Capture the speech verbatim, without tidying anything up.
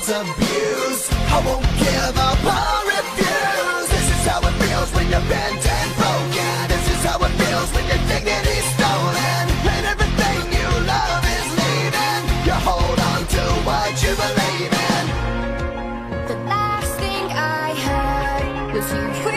world's abused. I won't give up or refuse. This is how it feels when you're bent and broken. This is how it feels when your dignity's stolen and everything you love is leaving. You hold on to what you believe in. The last thing I heard was you.